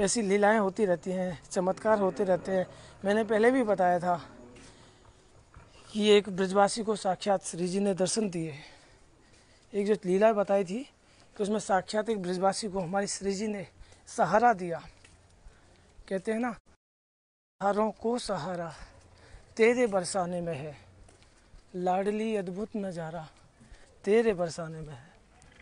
ऐसी लीलाएं होती रहती हैं, चमत्कार होते रहते हैं। मैंने पहले भी बताया था कि एक ब्रजवासी को साक्षात श्री जी ने दर्शन दिए। एक जो लीला बताई थी कि उसमें साक्षात एक ब्रजवासी को हमारे श्री जी ने सहारा दिया। कहते हैं ना, सहारों को सहारा तेरे बरसाने में है, लाडली अद्भुत नज़ारा तेरे बरसाने में है।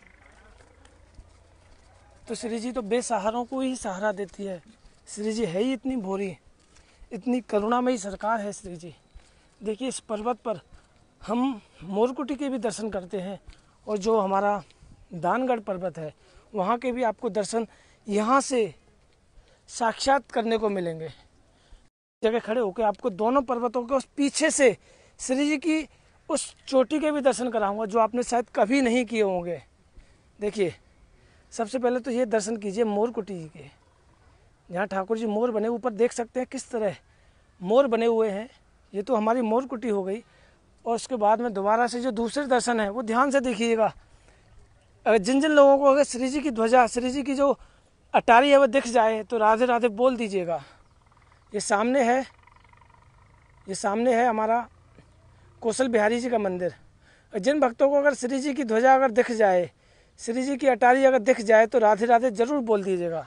तो श्री जी तो बेसहारों को ही सहारा देती है। श्री जी है ही इतनी भोरी, इतनी करुणामयी सरकार है श्री जी। देखिए, इस पर्वत पर हम मोरकुटी के भी दर्शन करते हैं, और जो हमारा दानगढ़ पर्वत है वहाँ के भी आपको दर्शन यहाँ से साक्षात करने को मिलेंगे। जगह खड़े होकर आपको दोनों पर्वतों के उस पीछे से श्री जी की उस चोटी के भी दर्शन कराऊंगा जो आपने शायद कभी नहीं किए होंगे। देखिए, सबसे पहले तो ये दर्शन कीजिए मोरकुटी जी के, जहाँ ठाकुर जी मोर बने, ऊपर देख सकते हैं किस तरह मोर बने हुए हैं। ये तो हमारी मोरकुटी हो गई। और उसके बाद में दोबारा से जो दूसरे दर्शन है वो ध्यान से देखिएगा। अगर जिन जिन लोगों को अगर श्री जी की ध्वजा, श्री जी की जो अटारी है वो दिख जाए तो राधे राधे बोल दीजिएगा। ये सामने है हमारा कौशल बिहारी जी का मंदिर। जिन भक्तों को अगर श्री जी की ध्वजा अगर दिख जाए, श्री जी की अटारी अगर दिख जाए तो राधे राधे जरूर बोल दीजिएगा।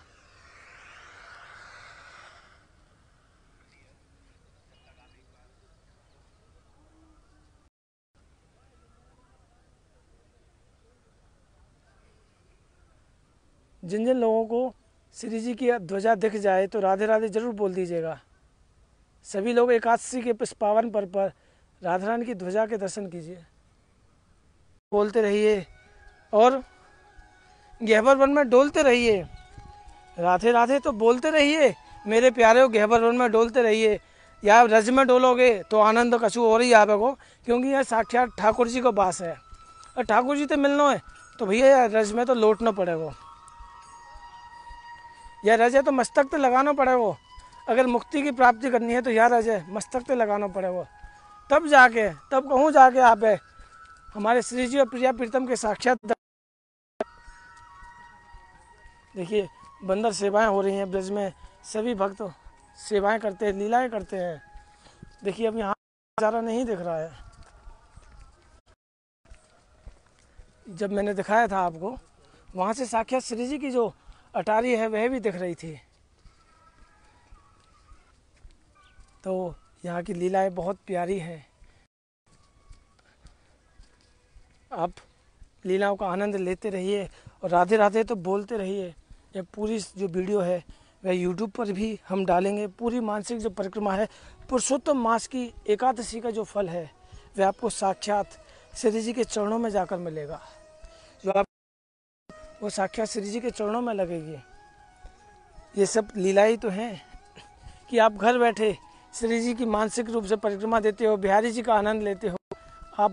जिन जिन लोगों को श्री जी की ध्वजा दिख जाए तो राधे राधे जरूर बोल दीजिएगा। सभी लोग एकादशी के इस पावन पर्व पर राधा रानी की ध्वजा के दर्शन कीजिए, बोलते रहिए और गहबर वन में डोलते रहिए। राधे राधे तो बोलते रहिए मेरे प्यारे हो, गहबर वन में डोलते रहिए। या रज में डोलोगे तो आनंद कछु और ही आवेगो, क्योंकि यह साक्षात ठाकुर जी का वास है। और ठाकुर जी से मिलना है तो भैया रज में तो लौटना पड़ेगा। यह रज है तो मस्तक पे लगाना पड़ेगा। अगर मुक्ति की प्राप्ति करनी है तो यह रज है, मस्तक पे लगाना पड़ेगा। तब कहूँ जाके आप है हमारे श्री जी और प्रिया प्रीतम के साक्षात। देखिए, बंदर सेवाएं हो रही हैं ब्रज में, सभी भक्त सेवाएं करते हैं, लीलाएं करते हैं। देखिए, अब यहाँ नज़ारा नहीं दिख रहा है। जब मैंने दिखाया था आपको, वहाँ से साक्षात श्री जी की जो अटारी है वह भी दिख रही थी। तो यहाँ की लीलाएं बहुत प्यारी हैं। आप लीलाओं का आनंद लेते रहिए और राधे राधे तो बोलते रहिए। यह पूरी जो वीडियो है वह यूट्यूब पर भी हम डालेंगे। पूरी मानसिक जो परिक्रमा है, पुरुषोत्तम मास की एकादशी का जो फल है वह आपको साक्षात श्री जी के चरणों में जाकर मिलेगा। जो आप वो साक्षात श्री जी के चरणों में लगेगी। ये सब लीलाएं तो हैं कि आप घर बैठे श्री जी की मानसिक रूप से परिक्रमा देते हो, बिहारी जी का आनंद लेते हो। आप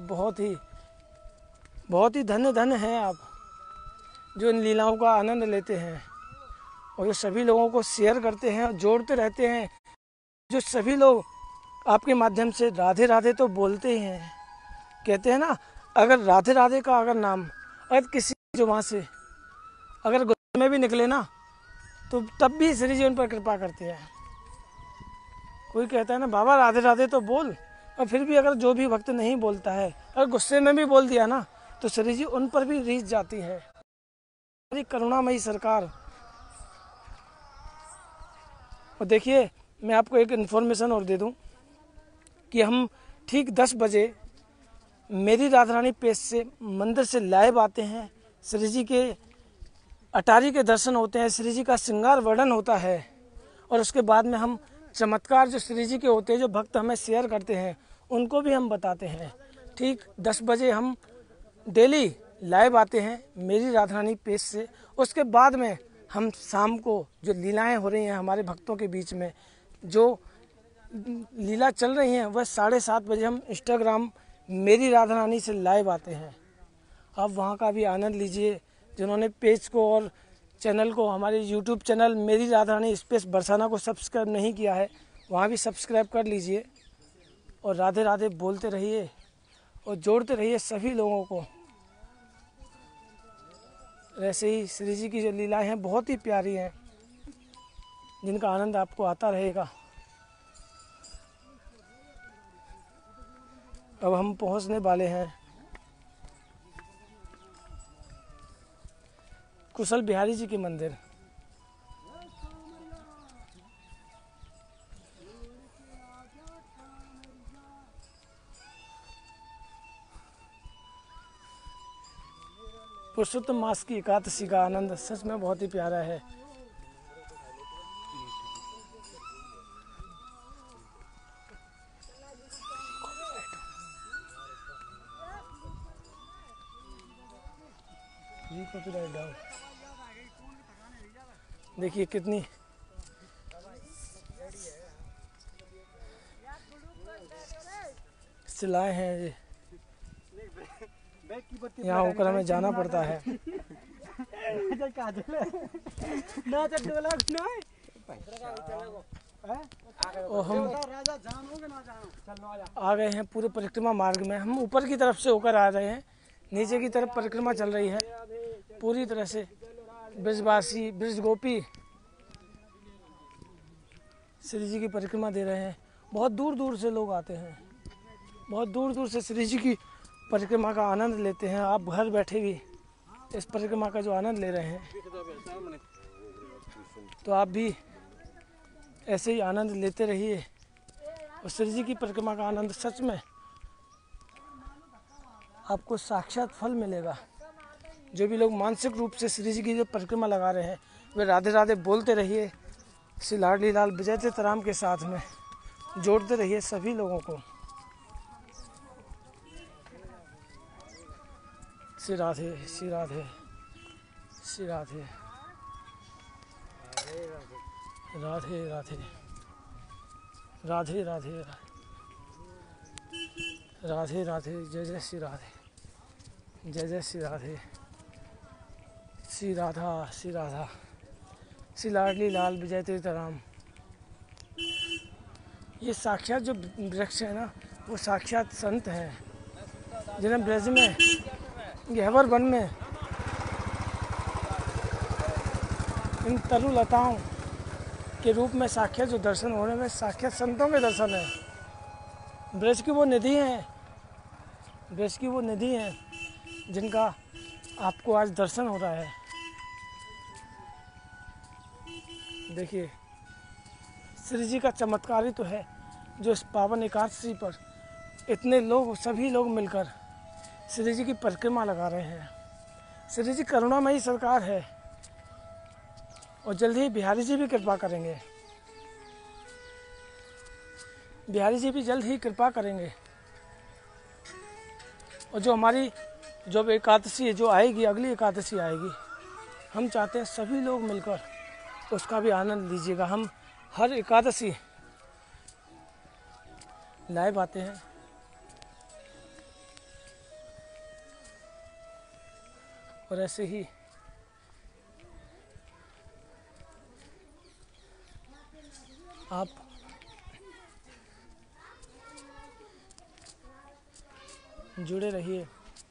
बहुत ही धन्य हैं आप, जो इन लीलाओं का आनंद लेते हैं और जो सभी लोगों को शेयर करते हैं और जोड़ते रहते हैं। जो सभी लोग आपके माध्यम से राधे राधे तो बोलते ही हैं। कहते हैं ना, अगर राधे राधे का अगर नाम अगर किसी जो वहाँ से अगर गुस्से में भी निकले ना, तो तब भी श्री जी उन पर कृपा करते हैं। कोई कहता है ना, बाबा राधे राधे तो बोल, और फिर भी अगर जो भी भक्त नहीं बोलता है, अगर गुस्से में भी बोल दिया ना, तो श्री जी उन पर भी रीझ जाती है। हमारी करुणामयी सरकार। और देखिए, मैं आपको एक इन्फॉर्मेशन और दे दूं कि हम ठीक 10 बजे मेरी राधा रानी पेज से मंदिर से लाइव आते हैं। श्री जी के अटारी के दर्शन होते हैं, श्री जी का श्रृंगार वर्णन होता है, और उसके बाद में हम चमत्कार जो श्री जी के होते हैं, जो भक्त हमें शेयर करते हैं, उनको भी हम बताते हैं। ठीक 10 बजे हम डेली लाइव आते हैं मेरी राधा रानी पेज से। उसके बाद में हम शाम को जो लीलाएं हो रही हैं हमारे भक्तों के बीच में, जो लीला चल रही हैं, वह 7:30 बजे हम इंस्टाग्राम मेरी राधा रानी से लाइव आते हैं। आप वहाँ का भी आनंद लीजिए। जिन्होंने पेज को और चैनल को, हमारे यूट्यूब चैनल मेरी राधा रानी स्पेस बरसाना को सब्सक्राइब नहीं किया है, वहाँ भी सब्सक्राइब कर लीजिए और राधे राधे बोलते रहिए और जोड़ते रहिए सभी लोगों को। वैसे ही श्री जी की जो लीलाएं हैं बहुत ही प्यारी हैं। जिनका आनंद आपको आता रहेगा। अब हम पहुंचने वाले हैं कुशल बिहारी जी के मंदिर। पुरुषोत्तम मास की एकादशी का आनंद सच में बहुत ही प्यारा है। देखिए कितनी शिलाएं हैं ये, यहाँ होकर हमें जाना पड़ता है। और हम आ गए हैं पूरे परिक्रमा मार्ग में। हम ऊपर की तरफ से होकर आ रहे हैं, नीचे की तरफ परिक्रमा चल रही है पूरी तरह से। ब्रजवासी, ब्रज गोपी श्री जी की परिक्रमा दे रहे हैं। बहुत दूर दूर से लोग आते हैं, बहुत दूर दूर से श्री जी की परिक्रमा का आनंद लेते हैं। आप घर बैठे भी इस परिक्रमा का जो आनंद ले रहे हैं, तो आप भी ऐसे ही आनंद लेते रहिए और श्री जी की परिक्रमा का आनंद सच में आपको साक्षात फल मिलेगा। जो भी लोग मानसिक रूप से श्री जी की जो परिक्रमा लगा रहे हैं, वे राधे राधे बोलते रहिए। श्री लाडली लाल विजय तीर्थराम के साथ में जोड़ते रहिए सभी लोगों को। श्री राधे, श्री राधे, श्री राधे, राधे राधे, राधे राधे, राधे राधे, जय जय श्री राधे, जय जय श्री राधे, श्री राधा, श्री राधा, श्री लाडली लाल विजय तीर्थराम। ये साक्षात जो वृक्ष है ना, वो साक्षात संत हैं जिन्हें ब्रज में गहवर वन में इन तरुलताओं के रूप में साक्षात जो दर्शन हो रहे हैं, साक्षात संतों के दर्शन हैं। ब्रज की वो निधि हैं, ब्रज की वो निधि हैं जिनका आपको आज दर्शन हो रहा है। देखिए श्री जी का चमत्कार ही तो है जो इस पावन एकादशी पर इतने लोग, सभी लोग मिलकर श्री जी की परिक्रमा लगा रहे हैं। श्री जी करुणामयी सरकार है और जल्द ही बिहारी जी भी कृपा करेंगे। बिहारी जी भी जल्द ही कृपा करेंगे। और जो हमारी जो एकादशी है, जो आएगी, अगली एकादशी आएगी, हम चाहते हैं सभी लोग मिलकर उसका भी आनंद लीजिएगा। हम हर एकादशी लाइव आते हैं और ऐसे ही आप जुड़े रहिए।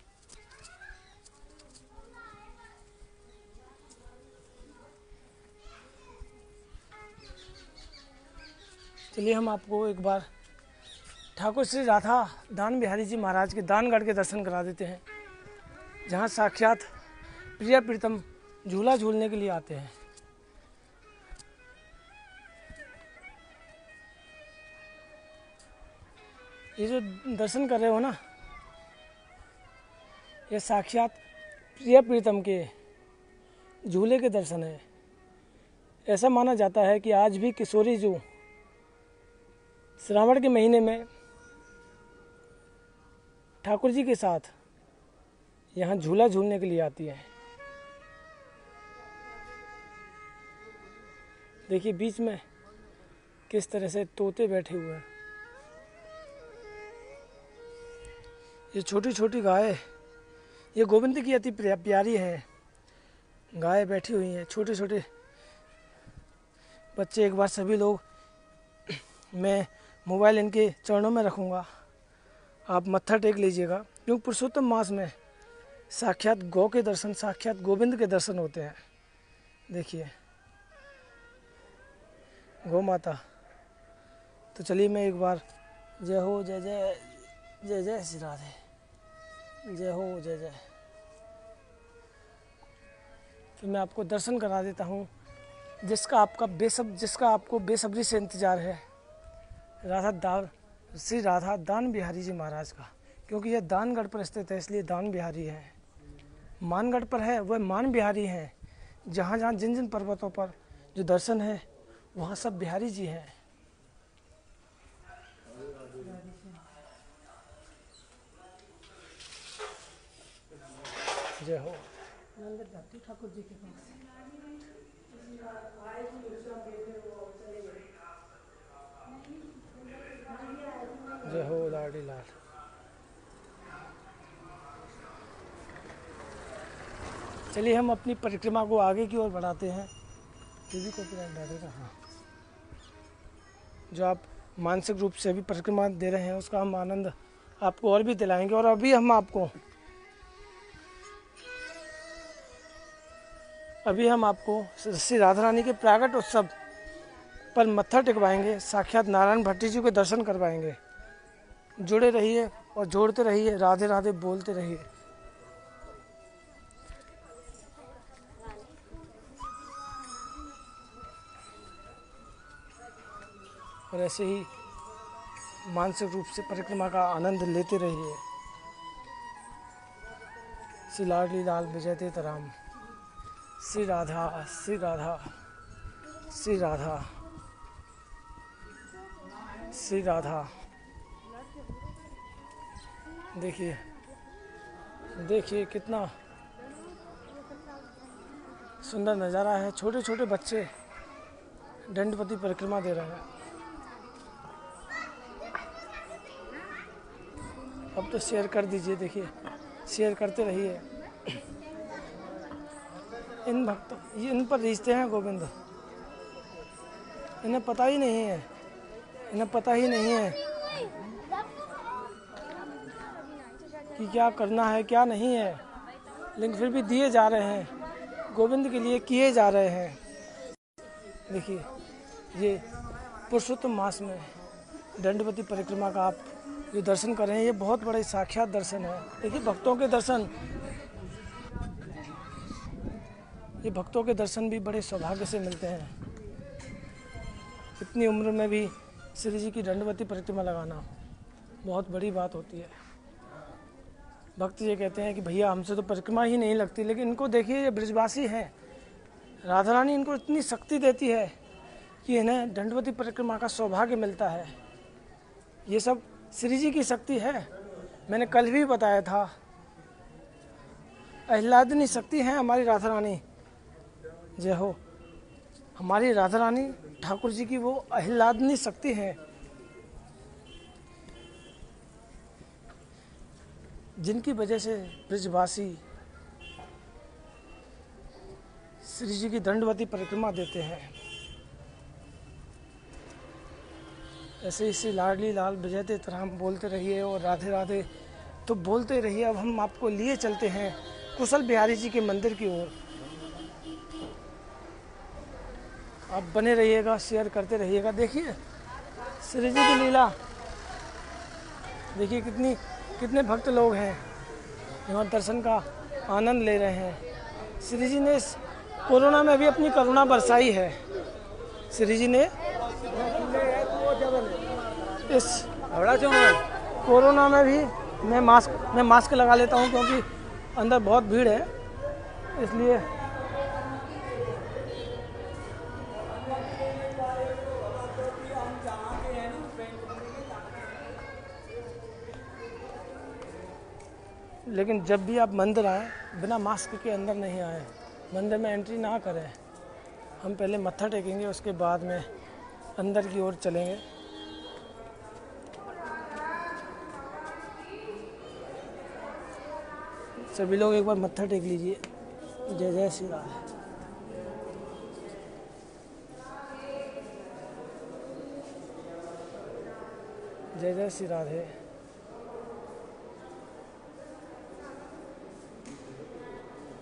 चलिए हम आपको एक बार ठाकुर श्री राधा दान बिहारी जी महाराज के दानगढ़ के दर्शन करा देते हैं, जहाँ साक्षात प्रिय प्रीतम झूला झूलने के लिए आते हैं। ये जो दर्शन कर रहे हो ना, ये साक्षात प्रिय प्रीतम के झूले के दर्शन है। ऐसा माना जाता है कि आज भी किशोरी जो श्रावण के महीने में ठाकुर जी के साथ यहाँ झूला झूलने के लिए आती है। देखिए बीच में किस तरह से तोते बैठे हुए हैं। ये छोटी छोटी गाय, ये गोविंद की अति प्यारी है। गाय बैठी हुई हैं, छोटे छोटे बच्चे। एक बार सभी लोग, मैं मोबाइल इनके चरणों में रखूँगा, आप मत्था टेक लीजिएगा, क्योंकि पुरुषोत्तम मास में साक्षात गौ के दर्शन, साक्षात गोविंद के दर्शन होते हैं। देखिए गौ माता। तो चलिए मैं एक बार जय हो जय जय जय जय श्री राधे, जय हो जय जय। तो मैं आपको दर्शन करा देता हूँ जिसका आपको बेसब्री से इंतज़ार है, श्री राधा दान बिहारी जी महाराज का। क्योंकि यह दानगढ़ पर स्थित है इसलिए दान बिहारी है। मानगढ़ पर है वह मान बिहारी हैं। जहाँ जहाँ जिन जिन पर्वतों पर जो दर्शन है वहाँ सब बिहारी जी हैं। जय हो ठाकुर जी के पास। जय हो लाडी लाल। चलिए हम अपनी परिक्रमा को आगे की ओर बढ़ाते हैं। ये भी कॉपीराइट डालेगा। हाँ, जो आप मानसिक रूप से भी परिक्रमा दे रहे हैं उसका हम आनंद आपको और भी दिलाएंगे। और अभी हम आपको श्री राधा रानी के प्राकट उत्सव पर मत्था टिकवाएंगे, साक्षात नारायण भट्टी जी के दर्शन करवाएंगे। जुड़े रहिए और जोड़ते रहिए, राधे राधे बोलते रहिए। और ऐसे ही मानसिक रूप से परिक्रमा का आनंद लेते रहिए। श्री लाडली लाल विजय तीर्थराम। श्री राधा श्री राधा श्री राधा श्री राधा। देखिए देखिए कितना सुंदर नज़ारा है। छोटे छोटे बच्चे दंडपति परिक्रमा दे रहे हैं। अब तो शेयर कर दीजिए, देखिए शेयर करते रहिए। इन भक्तों इन पर रिश्ते हैं गोविंद, इन्हें पता ही नहीं है, कि क्या करना है क्या नहीं है, लेकिन फिर भी दिए जा रहे हैं, गोविंद के लिए किए जा रहे हैं। देखिए ये पुरुषोत्तम मास में दंडवती परिक्रमा का आप जो दर्शन कर रहे हैं ये बहुत बड़े साक्षात दर्शन है। देखिए भक्तों के दर्शन भी बड़े सौभाग्य से मिलते हैं। इतनी उम्र में भी श्री जी की दंडवती परिक्रमा लगाना बहुत बड़ी बात होती है। भक्त ये कहते हैं कि भैया हमसे तो परिक्रमा ही नहीं लगती, लेकिन इनको देखिए ये ब्रजवासी हैं। राधा रानी इनको इतनी शक्ति देती है कि इन्हें दंडवती परिक्रमा का सौभाग्य मिलता है। ये सब श्री जी की शक्ति है। मैंने कल भी बताया था, आह्लादनी शक्ति है हमारी राधा रानी। जय हो। हमारी राधा रानी ठाकुर जी की वो आह्लादनी शक्ति है जिनकी वजह से ब्रजवासी श्री जी की दंडवती परिक्रमा देते हैं। ऐसे ही श्री लाडली लाल विजय तीर्थराम बोलते रहिए और राधे राधे तो बोलते रहिए। अब हम आपको लिए चलते हैं कुशल बिहारी जी के मंदिर की ओर। आप बने रहिएगा, शेयर करते रहिएगा। देखिए श्री जी की लीला, देखिए कितने भक्त लोग हैं यहाँ दर्शन का आनंद ले रहे हैं। श्री जी ने इस कोरोना में भी अपनी करुणा बरसाई है। श्री जी ने इस कोरोना में भी मैं मास्क लगा लेता हूँ क्योंकि अंदर बहुत भीड़ है, इसलिए लेकिन जब भी आप मंदिर आए बिना मास्क के अंदर नहीं आए, मंदिर में एंट्री ना करें। हम पहले मत्था टेकेंगे, उसके बाद में अंदर की ओर चलेंगे। सभी लोग एक बार मत्था टेक लीजिए। जय जय श्री राधे। जय जय श्री राधे।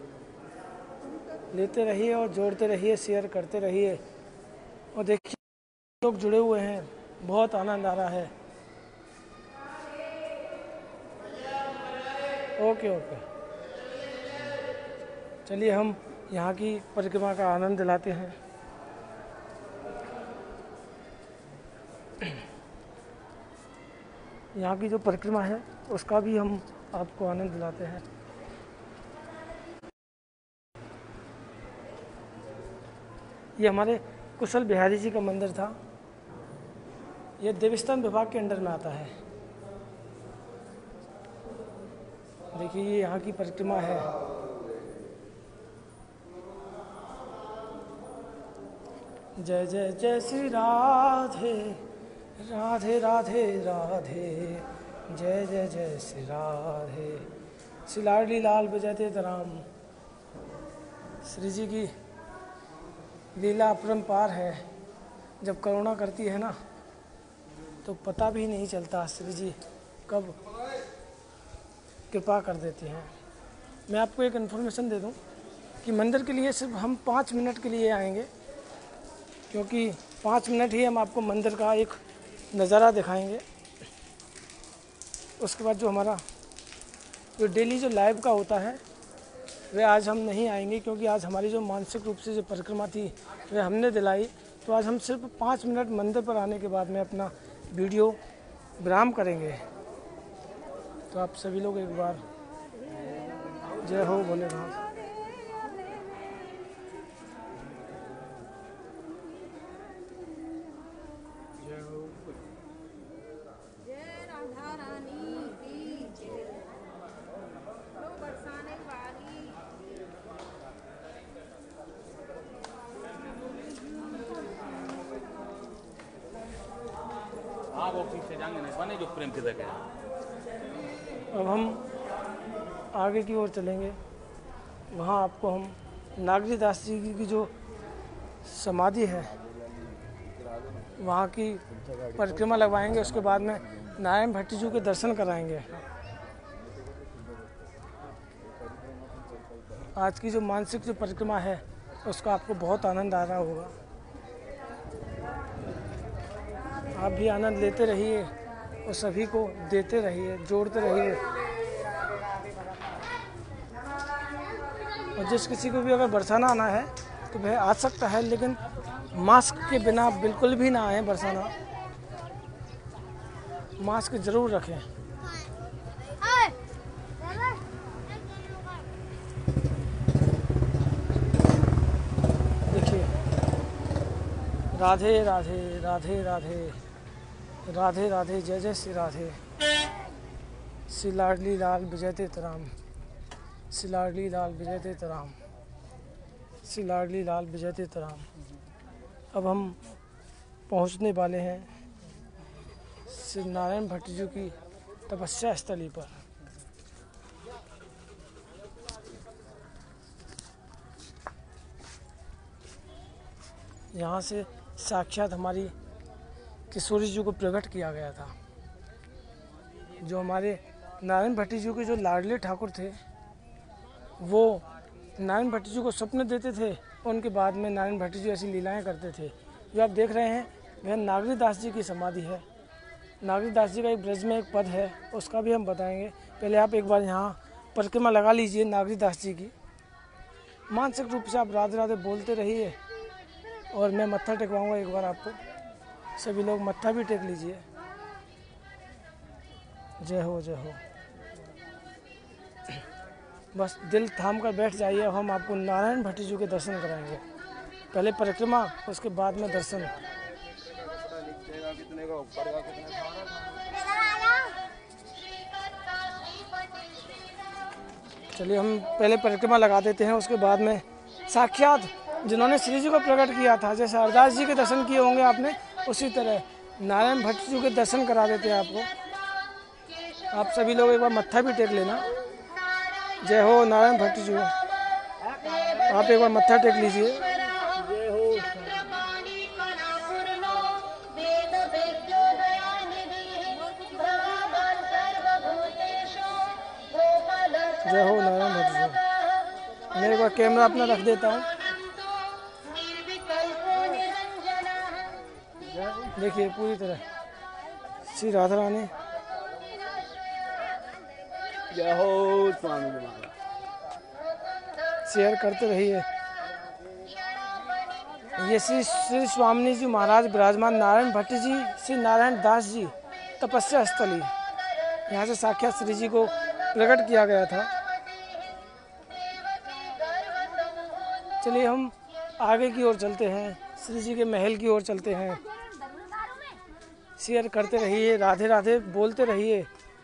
लेते रहिए और जोड़ते रहिए, शेयर करते रहिए और देखिए लोग जुड़े हुए हैं, बहुत आनंद आ रहा है। ओके ओके, चलिए हम यहाँ की परिक्रमा का आनंद लाते हैं। यहाँ की जो परिक्रमा है उसका भी हम आपको आनंद दिलाते हैं। ये हमारे कुशल बिहारी जी का मंदिर था। ये देवस्थान विभाग के अंडर में आता है। देखिए ये यहाँ की परिक्रमा है। जय जय जय श्री राधे राधे राधे राधे, जय जय जय श्री राधे। श्री लाडली लाल बजाते राम। श्री जी की लीला अपरंपार है। जब करुणा करती है ना तो पता भी नहीं चलता श्री जी कब कृपा कर देती हैं। मैं आपको एक इन्फॉर्मेशन दे दूं कि मंदिर के लिए सिर्फ हम 5 मिनट के लिए आएंगे, क्योंकि 5 मिनट ही हम आपको मंदिर का एक नज़ारा दिखाएंगे। उसके बाद जो हमारा जो डेली जो लाइव का होता है वह आज हम नहीं आएंगे, क्योंकि आज हमारी जो मानसिक रूप से जो परिक्रमा थी वह हमने दिलाई। तो आज हम सिर्फ 5 मिनट मंदिर पर आने के बाद में अपना वीडियो विराम करेंगे। तो आप सभी लोग एक बार जय हो भोलेनाथ। जो प्रेम के देखे। अब हम आगे की ओर चलेंगे। वहाँ आपको हम नागरी दास जी की जो समाधि है वहाँ की परिक्रमा लगवाएंगे। उसके बाद में नारायण भट्टी जी के दर्शन कराएंगे। आज की जो मानसिक जो परिक्रमा है उसका आपको बहुत आनंद आ रहा होगा। आप भी आनंद लेते रहिए और सभी को देते रहिए, जोड़ते रहिए। और जिस किसी को भी अगर बरसाना आना है तो वह आ सकता है, लेकिन मास्क के बिना बिल्कुल भी ना आए बरसाना। मास्क जरूर रखें। देखिए राधे राधे राधे राधे राधे राधे, जय जय श्री राधे। श्री लाडली लाल विजयते तराम। श्री लाडली लाल विजयते तराम। श्री लाडली लाल विजयते तराम। अब हम पहुंचने वाले हैं श्री नारायण भट्ट जी की तपस्या स्थली पर। यहाँ से साक्षात हमारी किशोरी जी को प्रकट किया गया था। जो हमारे नारायण भट्टी जी के जो लाडले ठाकुर थे वो नारायण भट्टी जी को स्वप्न देते थे। उनके बाद में नारायण भट्टी जी ऐसी लीलाएं करते थे। जो आप देख रहे हैं वह नागरी दास जी की समाधि है। नागरी दास जी का एक ब्रज में एक पद है, उसका भी हम बताएंगे। पहले आप एक बार यहाँ परिक्रमा लगा लीजिए नागरी दास जी की। मानसिक रूप से आप राधे राधे बोलते रहिए और मैं मत्था टेकवाऊँगा एक बार आपको। सभी लोग मत्था भी टेक लीजिए। जय हो जय हो। बस दिल थाम कर बैठ जाइए। अब हम आपको नारायण भट्टी जी के दर्शन कराएंगे। पहले परिक्रमा, उसके बाद में दर्शन। चलिए हम पहले परिक्रमा लगा देते हैं, उसके बाद में साक्षात जिन्होंने श्री जी को प्रकट किया था, जैसे हरदास जी के दर्शन किए होंगे आपने, उसी तरह नारायण भट्ट जी के दर्शन करा देते हैं आपको। आप सभी लोग एक बार मत्था भी टेक लेना। जय हो नारायण भट्ट जी। आप एक बार मत्था टेक लीजिए। जय हो नारायण भट्ट जी। मैं एक बार कैमरा अपना रख देता हूँ। देखिए पूरी तरह श्री राधा रानी जय हो स्वामी महाराज। शेयर करते रहिए। ये श्री स्वामी जी महाराज विराजमान नारायण भट्ट जी, श्री नारायण दास जी तपस्या स्थली, यहाँ से साक्षात श्री जी को प्रकट किया गया था। चलिए हम आगे की ओर चलते हैं, श्री जी के महल की ओर चलते हैं। शेयर करते रहिए, राधे राधे बोलते रहिए।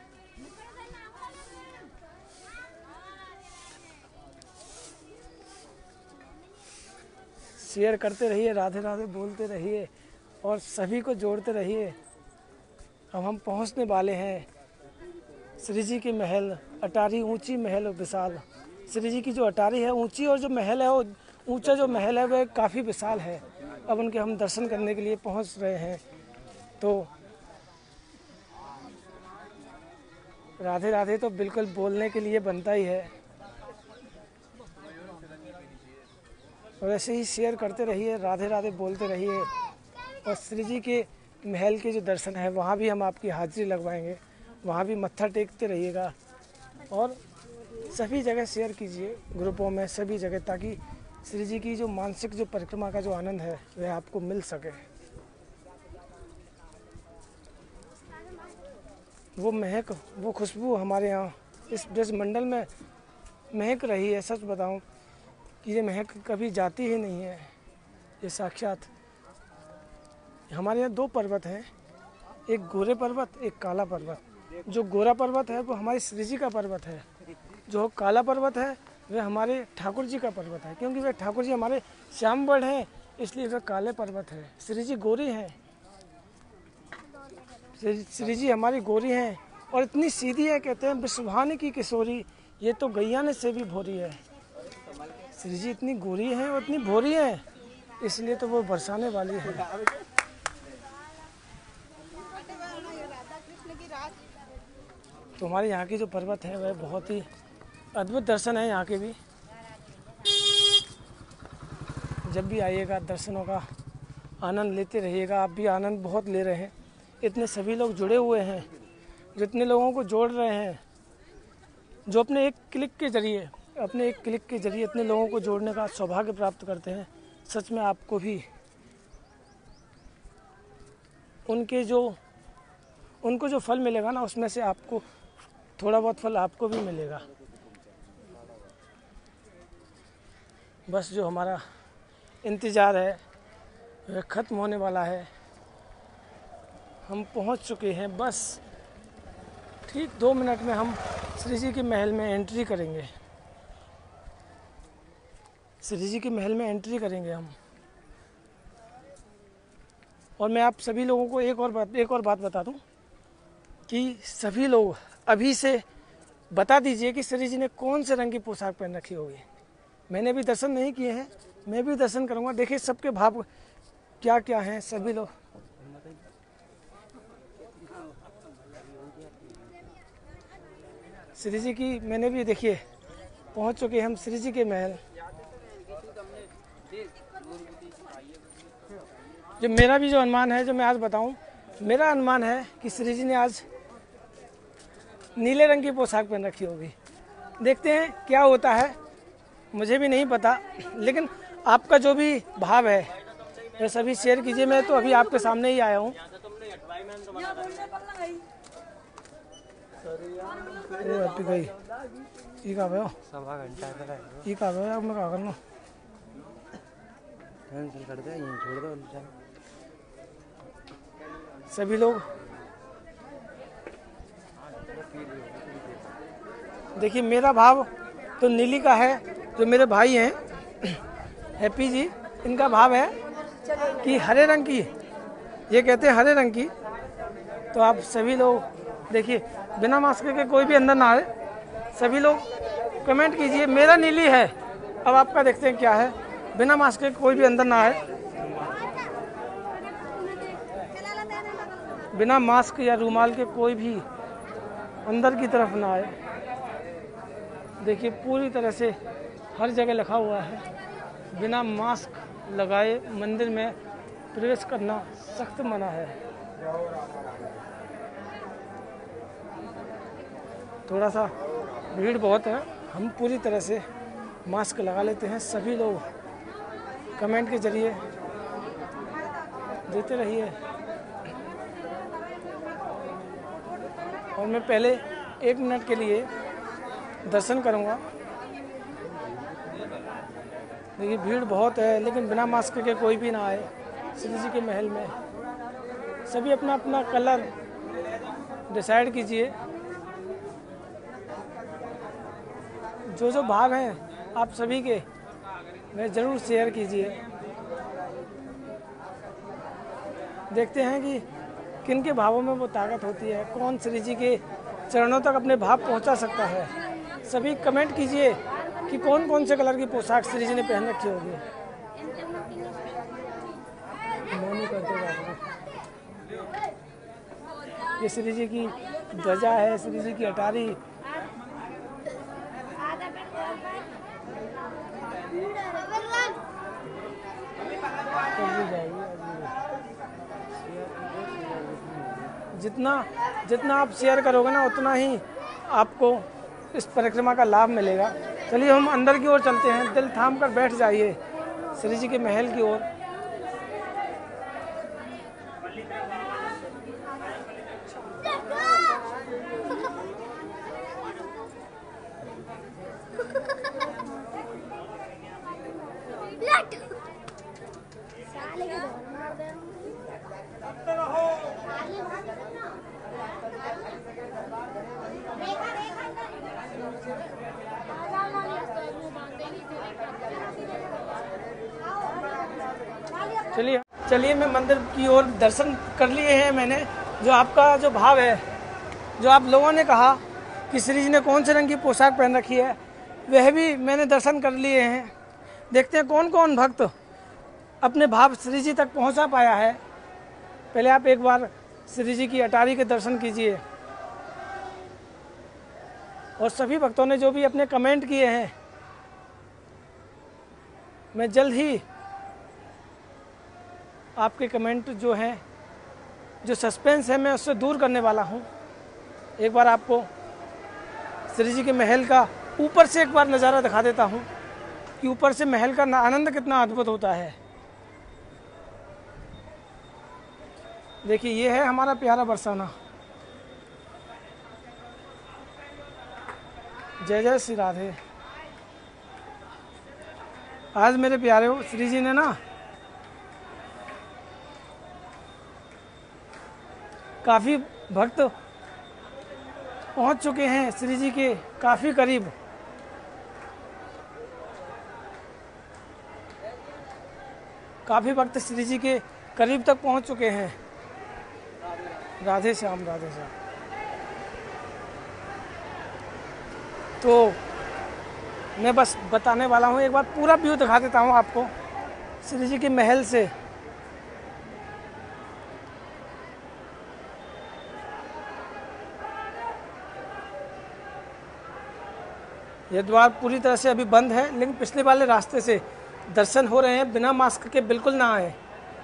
शेयर करते रहिए, राधे राधे बोलते रहिए और सभी को जोड़ते रहिए। अब हम पहुंचने वाले हैं श्री जी की महल, अटारी ऊंची महल और विशाल। श्री जी की जो अटारी है ऊंची और जो महल है वो ऊंचा जो महल है वह काफ़ी विशाल है। अब उनके हम दर्शन करने के लिए पहुंच रहे हैं। तो राधे राधे तो बिल्कुल बोलने के लिए बनता ही है, और ऐसे ही शेयर करते रहिए, राधे राधे बोलते रहिए। और श्री जी के महल के जो दर्शन है वहाँ भी हम आपकी हाजिरी लगवाएंगे, वहाँ भी मत्था टेकते रहिएगा। और सभी जगह शेयर कीजिए ग्रुपों में, सभी जगह, ताकि श्री जी की जो मानसिक जो परिक्रमा का जो आनंद है वह आपको मिल सके। वो महक, वो खुशबू हमारे यहाँ इस ब्रज मंडल में महक रही है। सच बताऊं कि ये महक कभी जाती ही नहीं है। ये साक्षात हमारे यहाँ दो पर्वत हैं, एक गोरे पर्वत, एक काला पर्वत। जो गोरा पर्वत है वो हमारे श्री जी का पर्वत है, जो काला पर्वत है वह हमारे ठाकुर जी का पर्वत है। क्योंकि वे ठाकुर जी हमारे श्याम वर्ण हैं, इसलिए वह काले पर्वत है। श्री जी गोरी हैं, श्री जी हमारी गोरी हैं और इतनी सीधी है, कहते हैं विश्वभान की किशोरी, ये तो गैया ने से भी भोरी है। श्री जी इतनी गोरी हैं और इतनी भोरी हैं, इसलिए तो वो बरसाने वाली है। तो हमारे यहाँ की जो पर्वत है वह बहुत ही अद्भुत दर्शन है। यहाँ के भी जब भी आइएगा दर्शनों का आनंद लेते रहिएगा। आप भी आनंद बहुत ले रहे हैं, इतने सभी लोग जुड़े हुए हैं, जितने लोगों को जोड़ रहे हैं, जो अपने एक क्लिक के जरिए इतने लोगों को जोड़ने का सौभाग्य प्राप्त करते हैं। सच में आपको भी उनको जो फल मिलेगा ना, उसमें से आपको थोड़ा बहुत फल आपको भी मिलेगा। बस जो हमारा इंतज़ार है वह ख़त्म होने वाला है। हम पहुंच चुके हैं, बस ठीक 2 मिनट में हम श्री जी के महल में एंट्री करेंगे। श्री जी के महल में एंट्री करेंगे हम। और मैं आप सभी लोगों को एक और बात बता दूं कि सभी लोग अभी से बता दीजिए कि श्री जी ने कौन से रंग की पोशाक पहन रखी होगी। मैंने भी दर्शन नहीं किए हैं, मैं भी दर्शन करूंगा। देखिए सबके भाव क्या क्या हैं। सभी लोग श्री जी की, मैंने भी देखिए पहुंच चुके हम श्री जी के महल। जो मेरा भी जो अनुमान है, जो मैं आज बताऊं, मेरा अनुमान है कि श्री जी ने आज नीले रंग की पोशाक पहन रखी होगी। देखते हैं क्या होता है, मुझे भी नहीं पता, लेकिन आपका जो भी भाव है वह सभी शेयर कीजिए। मैं तो अभी आपके सामने ही आया हूँ। सभी लोग देखिए, मेरा भाव तो नीली का है। जो मेरे भाई हैं हैप्पी जी, इनका भाव है कि हरे रंग की, ये कहते हैं हरे रंग की। तो आप सभी लोग देखिए, बिना मास्क के कोई भी अंदर ना आए। सभी लोग कमेंट कीजिए। मेरा नीली है, अब आपका देखते हैं क्या है। बिना मास्क के कोई भी अंदर ना आए, बिना मास्क या रूमाल के कोई भी अंदर की तरफ ना आए। देखिए पूरी तरह से हर जगह लिखा हुआ है बिना मास्क लगाए मंदिर में प्रवेश करना सख्त मना है। थोड़ा सा भीड़ बहुत है, हम पूरी तरह से मास्क लगा लेते हैं। सभी लोग कमेंट के जरिए देते रहिए। और मैं पहले 1 मिनट के लिए दर्शन करूंगा। देखिए भीड़ बहुत है, लेकिन बिना मास्क के कोई भी ना आए श्री जी के महल में। सभी अपना अपना कलर डिसाइड कीजिए। जो जो भाव हैं आप सभी के मैं ज़रूर शेयर कीजिए। देखते हैं कि किन के भावों में वो ताकत होती है, कौन श्री जी के चरणों तक अपने भाव पहुंचा सकता है। सभी कमेंट कीजिए कि कौन कौन से कलर की पोशाक श्री जी ने पहन रखी होगी। ये श्री जी की ध्वजा है, श्री जी की अटारी। जितना आप शेयर करोगे ना, उतना ही आपको इस परिक्रमा का लाभ मिलेगा। चलिए हम अंदर की ओर चलते हैं। दिल थाम कर बैठ जाइए श्री जी के महल की ओर। चलिए मैं मंदिर की ओर दर्शन कर लिए हैं मैंने। जो आपका जो भाव है, जो आप लोगों ने कहा कि श्री जी ने कौन से रंग की पोशाक पहन रखी है, वह भी मैंने दर्शन कर लिए हैं। देखते हैं कौन कौन भक्त अपने भाव श्री जी तक पहुंचा पाया है। पहले आप एक बार श्री जी की अटारी के दर्शन कीजिए। और सभी भक्तों ने जो भी अपने कमेंट किए हैं, मैं जल्द ही आपके कमेंट जो हैं, जो सस्पेंस है, मैं उससे दूर करने वाला हूं। एक बार आपको श्री जी के महल का ऊपर से एक बार नज़ारा दिखा देता हूं कि ऊपर से महल का आनंद कितना अद्भुत होता है। देखिए ये है हमारा प्यारा बरसाना। जय जय श्री राधे। आज मेरे प्यारे श्री जी ने ना काफ़ी भक्त पहुंच चुके हैं श्री जी के काफ़ी करीब। काफ़ी भक्त श्री जी के करीब तक पहुंच चुके हैं। राधे श्याम राधे श्याम। तो मैं बस बताने वाला हूँ, एक बार पूरा व्यू दिखा देता हूँ आपको श्री जी के महल से। यह द्वार पूरी तरह से अभी बंद है, लेकिन पिछले वाले रास्ते से दर्शन हो रहे हैं। बिना मास्क के बिल्कुल ना आए।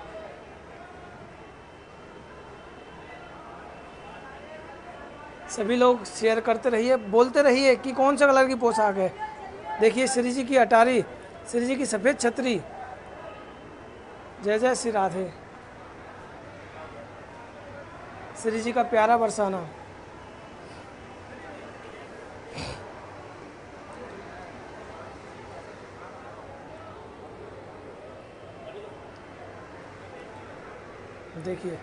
सभी लोग शेयर करते रहिए, बोलते रहिए कि कौन सा कलर की पोशाक है। देखिए श्री जी की अटारी, श्री जी की सफ़ेद छतरी। जय जय श्री राधे। श्री जी का प्यारा बरसाना। देखिए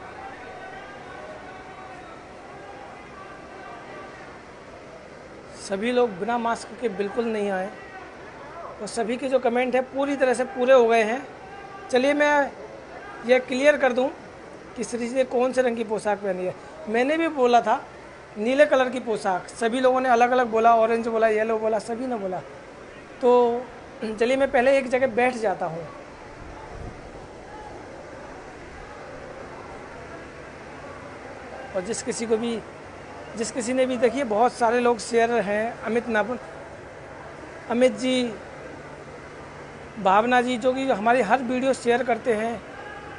सभी लोग बिना मास्क के बिल्कुल नहीं आए। और सभी के जो कमेंट है पूरी तरह से पूरे हो गए हैं। चलिए मैं ये क्लियर कर दूं कि श्री जी ने कौन से रंग की पोशाक पहनी है। मैंने भी बोला था नीले कलर की पोशाक, सभी लोगों ने अलग अलग बोला, ऑरेंज बोला, येलो बोला, सभी ने बोला। तो चलिए मैं पहले एक जगह बैठ जाता हूँ। और जिस किसी ने भी देखिए, बहुत सारे लोग शेयर हैं। अमित जी, भावना जी, जो कि हमारी हर वीडियो शेयर करते हैं।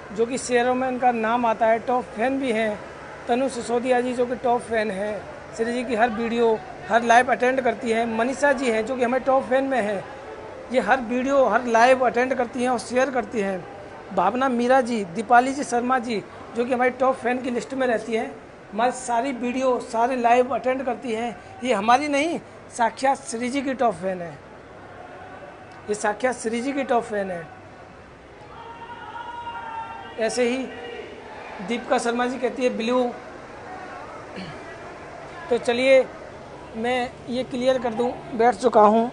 जो कि शेयरों में इनका नाम आता है, टॉप फैन भी हैं। तनु सिसोदिया जी जो कि टॉप फैन हैं, श्री जी की हर वीडियो हर लाइव अटेंड करती हैं। मनीषा जी हैं जो कि हमें टॉप फैन में हैं, ये हर वीडियो हर लाइव अटेंड करती हैं और शेयर करती हैं। भावना मीरा जी, दीपाली जी शर्मा जी जो कि हमारी टॉप फैन की लिस्ट में रहती हैं, हमारी सारी वीडियो सारे लाइव अटेंड करती हैं। ये हमारी नहीं, साक्षात श्री जी की टॉप फैन है, ये साक्षात श्री जी की टॉप फैन है। ऐसे ही दीपिका शर्मा जी कहती है ब्लू। तो चलिए मैं ये क्लियर कर दूं, बैठ चुका हूँ।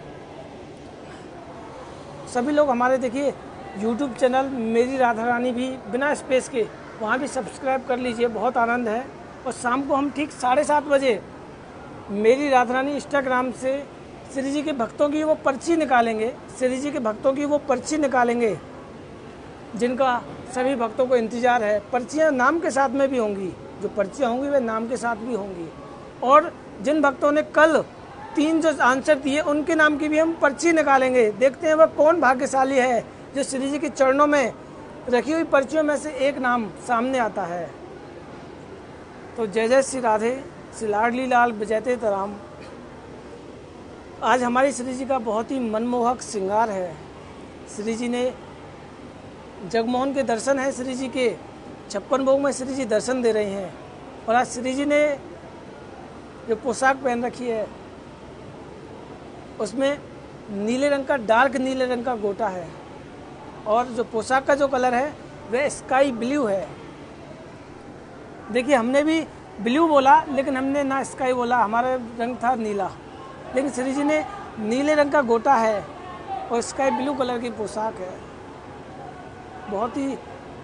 सभी लोग हमारे देखिए यूट्यूब चैनल मेरी राधा रानी भी बिना स्पेस के वहाँ भी सब्सक्राइब कर लीजिए, बहुत आनंद है। और शाम को हम ठीक 7:30 बजे मेरी राधा रानी इंस्टाग्राम से श्री जी के भक्तों की वो पर्ची निकालेंगे, श्री जी के भक्तों की वो पर्ची निकालेंगे जिनका सभी भक्तों को इंतज़ार है। पर्चियाँ नाम के साथ में भी होंगी, जो पर्चियाँ होंगी वे नाम के साथ भी होंगी। और जिन भक्तों ने कल 3 जो आंसर दिए उनके नाम की भी हम पर्ची निकालेंगे। देखते हैं वह कौन भाग्यशाली है जो श्री जी के चरणों में रखी हुई पर्चियों में से एक नाम सामने आता है। तो जय जय श्री राधे, श्री लाडली लाल बजैते तराम। आज हमारी श्री जी का बहुत ही मनमोहक श्रृंगार है। श्री जी ने जगमोहन के दर्शन है, श्री जी के 56 भोग में श्री जी दर्शन दे रहे हैं। और आज श्री जी ने जो पोशाक पहन रखी है उसमें नीले रंग का, डार्क नीले रंग का गोटा है। और जो पोशाक का जो कलर है वह स्काई ब्लू है। देखिए हमने भी ब्लू बोला लेकिन हमने ना स्काई बोला, हमारा रंग था नीला, लेकिन श्री जी ने नीले रंग का गोटा है और स्काई ब्लू कलर की पोशाक है। बहुत ही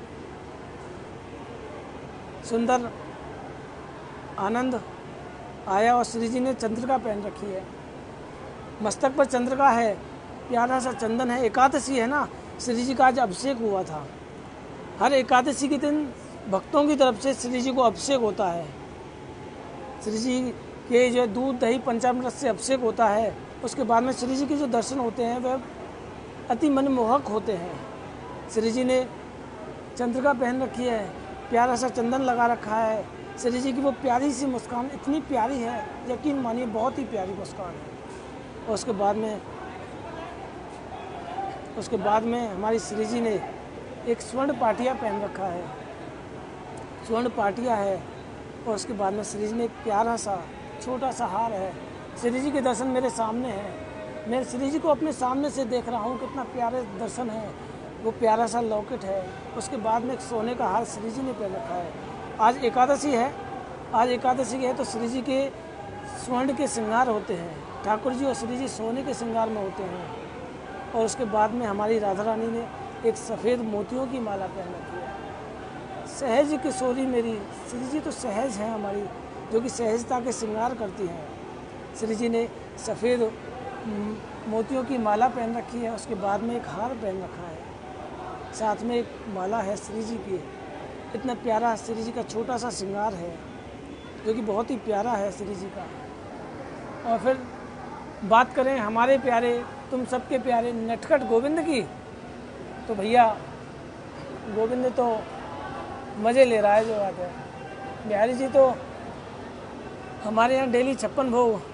सुंदर आनंद आया। और श्री जी ने चंद्रिका पहन रखी है, मस्तक पर चंद्रिका है, प्यारा सा चंदन है। एकादशी है ना, श्री जी का आज अभिषेक हुआ था। हर एकादशी के दिन भक्तों की तरफ से श्री जी को अभिषेक होता है। श्री जी के जो दूध दही पंचामृत से अभिषेक होता है, उसके बाद में श्री जी के जो दर्शन होते हैं वह अति मनमोहक होते हैं। श्री जी ने चंद्रिका पहन रखी है, प्यारा सा चंदन लगा रखा है। श्री जी की वो प्यारी सी मुस्कान इतनी प्यारी है, यकीन मानिए बहुत ही प्यारी मुस्कान है। और उसके बाद में हमारी श्री जी ने एक स्वर्ण पाटिया पहन रखा है, स्वर्ण पाटिया है। और उसके बाद में श्री जी ने एक प्यारा सा छोटा सा हार है। श्री जी के दर्शन मेरे सामने हैं, मैं श्री जी को अपने सामने से देख रहा हूँ, कितना प्यारे दर्शन है। वो प्यारा सा लॉकेट है, उसके बाद में एक सोने का हार श्री जी ने पहन रखा है। आज एकादशी है, आज एकादशी है तो श्री जी के स्वर्ण के श्रृंगार होते हैं, ठाकुर जी और श्री जी सोने के श्रृंगार में होते हैं। और उसके बाद में हमारी राधा रानी ने एक सफ़ेद मोतियों की माला पहन रखी है। सहज किशोरी मेरी श्री जी तो सहज हैं हमारी, जो कि सहजता के श्रृंगार करती हैं। श्री जी ने सफ़ेद मोतियों की माला पहन रखी है, उसके बाद में एक हार पहन रखा है, साथ में एक माला है श्री जी की। इतना प्यारा श्री जी का छोटा सा श्रृंगार है जो कि बहुत ही प्यारा है श्री जी का। और फिर बात करें हमारे प्यारे तुम सबके प्यारे नटखट गोविंद की, तो भैया गोविंद तो मज़े ले रहा है। जो बात है, बिहारी जी तो हमारे यहाँ डेली 56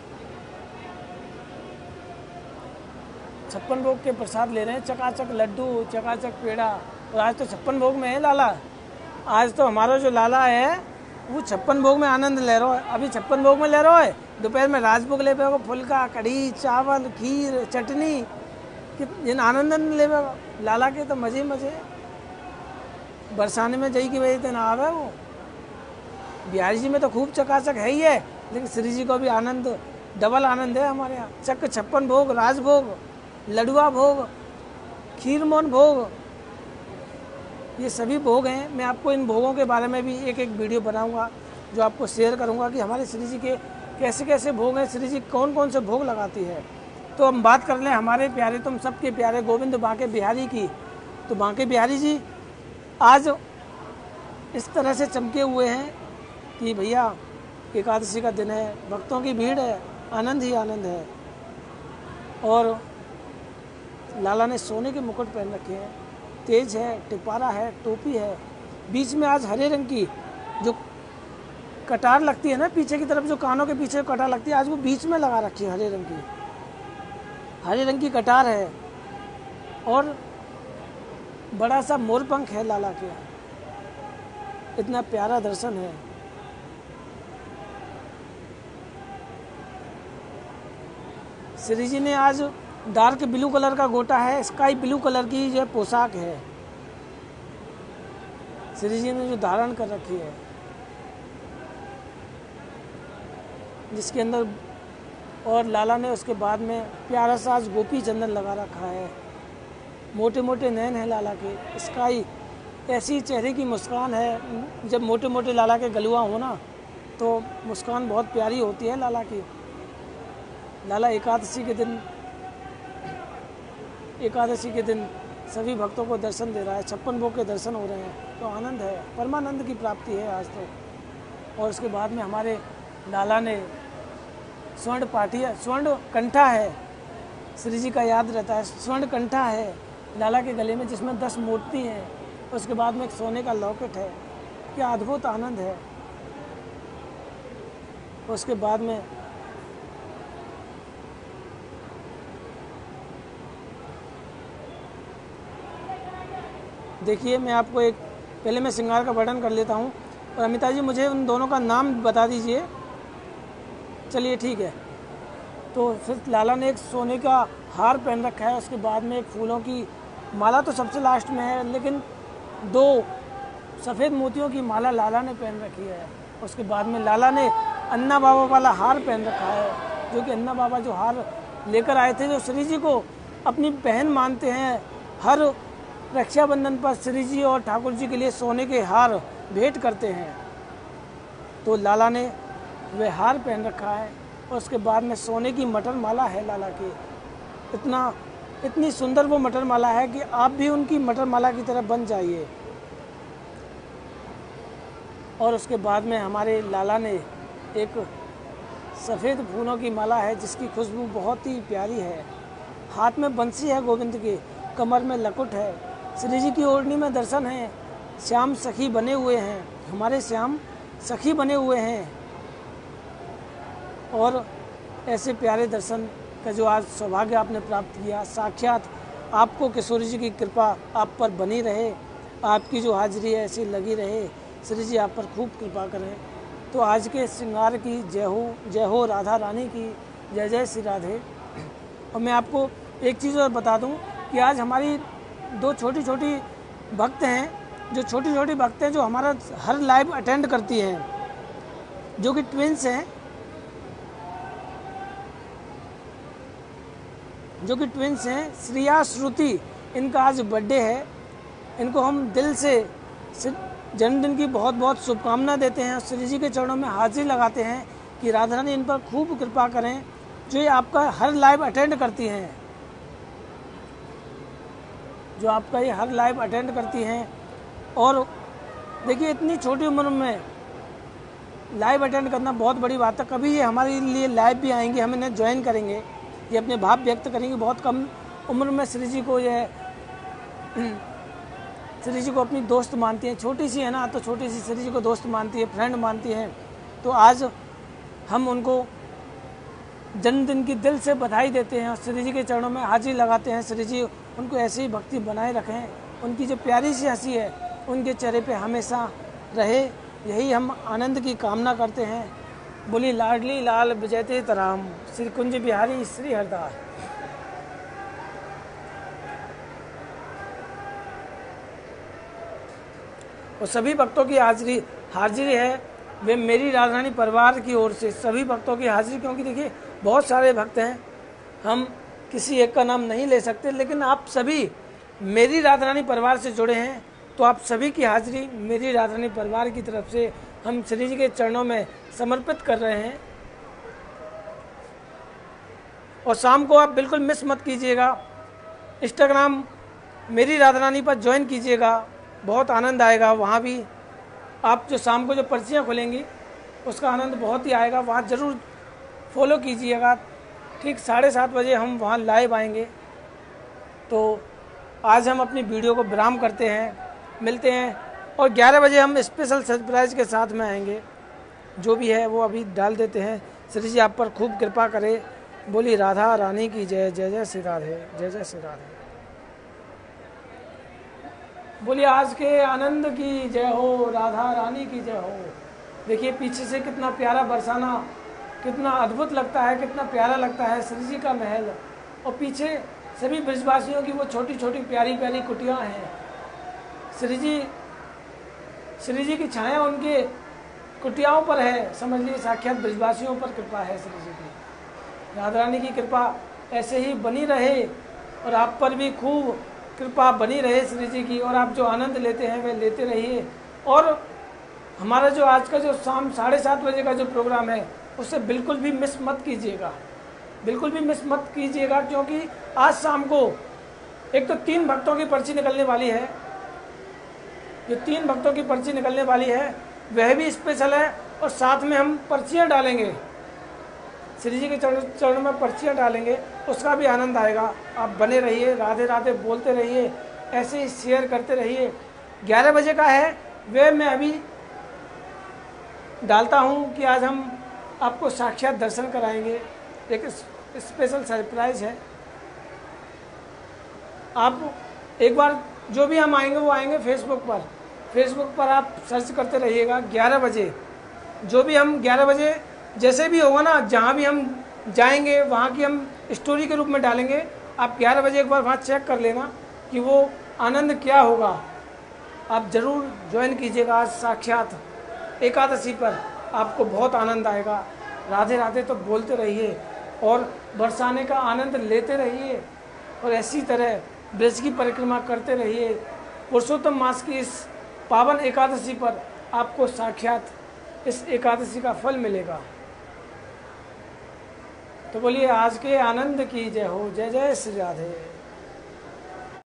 भोग के प्रसाद ले रहे हैं, चकाचक लड्डू, चकाचक पेड़ा। और आज तो 56 भोग में है लाला, आज तो हमारा जो लाला है वो 56 भोग में आनंद ले रहा है। अभी 56 भोग में ले रहा है, दोपहर में राजभोग ले पे फुल्का, कढ़ी, चावल, खीर, चटनी, जिन आनंद ले पे लाला के तो मज़े मज़े। बरसाने में जई की वजह से ना आवे वो। बिहारी जी में तो खूब चकाचक है ही है, लेकिन श्री जी को भी आनंद, डबल आनंद है हमारे यहाँ। चक 56 भोग, राजभोग, लडुआ भोग, खीरमोहन भोग, ये सभी भोग हैं। मैं आपको इन भोगों के बारे में भी एक एक वीडियो बनाऊंगा जो आपको शेयर करूंगा कि हमारे श्री जी के कैसे कैसे भोग हैं, श्री जी कौन कौन से भोग लगाती है। तो हम बात कर लें हमारे प्यारे तुम सबके प्यारे गोविंद बांके बिहारी की। तो बांके बिहारी जी आज इस तरह से चमके हुए हैं कि भैया एकादशी का दिन है, भक्तों की भीड़ है, आनंद ही आनंद है। और लाला ने सोने के मुकुट पहन रखे हैं, तेज है, टिपारा है, टोपी है, बीच में आज हरे रंग की जो कटार लगती है ना पीछे की तरफ, जो कानों के पीछे कटार लगती है, आज वो बीच में लगा रखी है हरे रंग की कटार है। और बड़ा सा मोर पंख है लाला के। इतना प्यारा दर्शन है। श्री जी ने आज डार्क ब्लू कलर का गोटा है, स्काई ब्लू कलर की जो पोशाक है श्री जी ने जो धारण कर रखी है, जिसके अंदर, और लाला ने उसके बाद में प्यारा सा आज गोपी चंदन लगा रखा है। मोटे मोटे नैन है लाला के, स्काई ऐसी चेहरे की मुस्कान है। जब मोटे मोटे लाला के गलुआ हो ना तो मुस्कान बहुत प्यारी होती है लाला की। लाला एकादशी के दिन सभी भक्तों को दर्शन दे रहा है। 56 भोग के दर्शन हो रहे हैं, तो आनंद है, परमानंद की प्राप्ति है आज तो। और उसके बाद में हमारे लाला ने स्वर्ण पाटिया, स्वर्ण कंठा है, श्री जी का याद रहता है। स्वर्ण कंठा है लाला के गले में, जिसमें 10 मोती हैं। उसके बाद में एक सोने का लॉकेट है। क्या अद्भुत आनंद है। उसके बाद में देखिए, मैं आपको एक, पहले मैं श्रृंगार का वर्णन कर लेता हूँ। और अमिता जी मुझे उन दोनों का नाम बता दीजिए। चलिए ठीक है। तो फिर लाला ने एक सोने का हार पहन रखा है। उसके बाद में एक फूलों की माला तो सबसे लास्ट में है, लेकिन 2 सफ़ेद मोतियों की माला लाला ने पहन रखी है। उसके बाद में लाला ने अन्ना बाबा वाला हार पहन रखा है, जो कि अन्ना बाबा जो हार लेकर आए थे, जो श्री जी को अपनी बहन मानते हैं। हर रक्षाबंधन पर श्री जी और ठाकुर जी के लिए सोने के हार भेंट करते हैं। तो लाला ने वह हार पहन रखा है। और उसके बाद में सोने की मटर माला है लाला की। इतनी सुंदर वो मटर माला है कि आप भी उनकी मटर माला की तरह बन जाइए। और उसके बाद में हमारे लाला ने एक सफ़ेद फूलों की माला है, जिसकी खुशबू बहुत ही प्यारी है। हाथ में बंसी है गोविंद के, कमर में लकुट है। श्री जी की ओढ़नी में दर्शन है। श्याम सखी बने हुए हैं, हमारे श्याम सखी बने हुए हैं। और ऐसे प्यारे दर्शन का जो आज सौभाग्य आपने प्राप्त किया, साक्षात आपको किशोरी जी की कृपा आप पर बनी रहे। आपकी जो हाजिरी है ऐसी लगी रहे। श्री जी आप पर खूब कृपा करें। तो आज के श्रृंगार की जय हो राधा रानी की जय जय श्री राधे। और मैं आपको एक चीज़ और बता दूं कि आज हमारी 2 छोटी छोटी भक्त हैं, जो हमारा हर लाइव अटेंड करती हैं, जो कि ट्विंस हैं, श्रिया श्रुति। इनका आज बर्थडे है। इनको हम दिल से जन्मदिन की बहुत बहुत शुभकामना देते हैं। श्री जी के चरणों में हाजिरी लगाते हैं कि राधा रानी इन पर खूब कृपा करें, जो ये आपका हर लाइव अटेंड करती हैं, और देखिए, इतनी छोटी उम्र में लाइव अटेंड करना बहुत बड़ी बात है। कभी ये हमारे लिए लाइव भी आएंगे, हम इन्हें ज्वाइन करेंगे, ये अपने भाव व्यक्त करेंगे। बहुत कम उम्र में श्री जी को अपनी दोस्त मानती हैं। छोटी सी है ना, तो छोटी सी श्री जी को दोस्त मानती है, फ्रेंड मानती हैं। तो आज हम उनको जन्मदिन की दिल से बधाई देते हैं और श्री जी के चरणों में हाजिरी लगाते हैं। श्री जी उनको ऐसी ही भक्ति बनाए रखें। उनकी जो प्यारी सी हंसी है उनके चेहरे पे हमेशा रहे, यही हम आनंद की कामना करते हैं। बोली लाडली लाल विजयते तराम, श्री कुंज बिहारी श्री हरदास। और सभी भक्तों की हाजिरी है वे मेरी राधा रानी परिवार की ओर से सभी भक्तों की हाजिरी, क्योंकि देखिए बहुत सारे भक्त हैं, हम किसी एक का नाम नहीं ले सकते, लेकिन आप सभी मेरी राधा रानी परिवार से जुड़े हैं, तो आप सभी की हाजिरी मेरी राधा रानी परिवार की तरफ से हम श्री जी के चरणों में समर्पित कर रहे हैं। और शाम को आप बिल्कुल मिस मत कीजिएगा, इंस्टाग्राम मेरी राधा रानी पर ज्वाइन कीजिएगा, बहुत आनंद आएगा। वहाँ भी आप जो शाम को जो पर्चियाँ खुलेंगी उसका आनंद बहुत ही आएगा, वहाँ ज़रूर फॉलो कीजिएगा। ठीक 7:30 बजे हम वहाँ लाइव आएंगे। तो आज हम अपनी वीडियो को विराम करते हैं, मिलते हैं और 11 बजे हम स्पेशल सरप्राइज के साथ में आएंगे। जो भी है वो अभी डाल देते हैं। श्री जी आप पर खूब कृपा करे। बोली राधा रानी की जय, जय जय श्री राधे, जय जय श्री राधे। बोलिए आज के आनंद की जय हो, राधा रानी की जय हो। देखिए पीछे से कितना प्यारा बरसाना, कितना अद्भुत लगता है, कितना प्यारा लगता है श्री जी का महल। और पीछे सभी ब्रजवासियों की वो छोटी छोटी प्यारी प्यारी कुटियाँ हैं। श्री जी की छाया उनके कुटियाओं पर है। समझ लीजिए साक्षात ब्रजवासियों पर कृपा है श्री जी की। राधा रानी की कृपा ऐसे ही बनी रहे और आप पर भी खूब कृपा बनी रहे श्री जी की। और आप जो आनंद लेते हैं वह लेते रहिए। और हमारा जो आज का जो शाम 7:30 बजे का जो प्रोग्राम है उसे बिल्कुल भी मिस मत कीजिएगा, बिल्कुल भी मिस मत कीजिएगा। क्योंकि आज शाम को एक तो 3 भक्तों की पर्ची निकलने वाली है। जो 3 भक्तों की पर्ची निकलने वाली है वह भी स्पेशल है। और साथ में हम पर्चियाँ डालेंगे, श्री जी के चरणों में पर्चियाँ डालेंगे, उसका भी आनंद आएगा। आप बने रहिए, राधे राधे बोलते रहिए, ऐसे ही शेयर करते रहिए। 11 बजे का है वह मैं अभी डालता हूँ कि आज हम आपको साक्षात दर्शन कराएंगे। एक स्पेशल सरप्राइज है। आप एक बार जो भी हम आएंगे वो आएंगे फेसबुक पर आप सर्च करते रहिएगा। 11 बजे जो भी हम 11 बजे जैसे भी होगा ना, जहाँ भी हम जाएंगे वहाँ की हम स्टोरी के रूप में डालेंगे। आप 11 बजे एक बार वहाँ चेक कर लेना कि वो आनंद क्या होगा। आप ज़रूर ज्वाइन कीजिएगा। आज साक्षात एकादशी पर आपको बहुत आनंद आएगा। राधे राधे तो बोलते रहिए और बरसाने का आनंद लेते रहिए और ऐसी तरह ब्रज की परिक्रमा करते रहिए। पुरुषोत्तम मास की इस पावन एकादशी पर आपको साक्षात इस एकादशी का फल मिलेगा। तो बोलिए आज के आनंद की जय हो, जय जय श्री राधे।